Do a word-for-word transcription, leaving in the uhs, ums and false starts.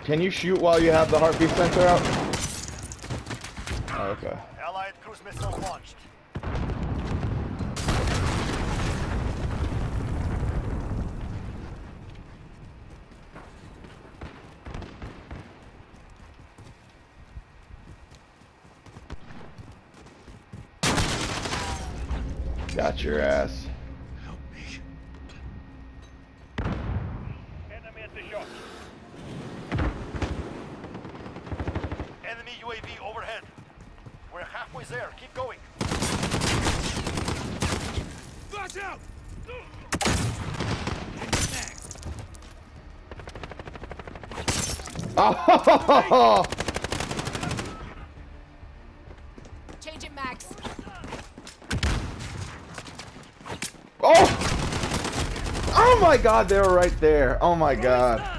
Can you shoot while you have the heartbeat sensor out? Oh, okay. Allied cruise missile launched. Got your ass. Help me. Enemy at the shot. Enemy U A V overhead. We're halfway there. Keep going. Flash out! Oh! Change it, Max. Oh! Oh my God, they were right there. Oh my God.